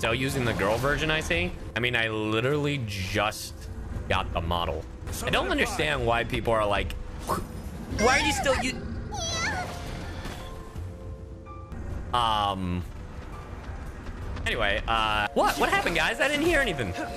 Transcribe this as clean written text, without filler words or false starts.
still using the girl version, I see. I mean, I literally just got the model. I don't understand why people are like, why are you still anyway, what happened, guys? I didn't hear anything.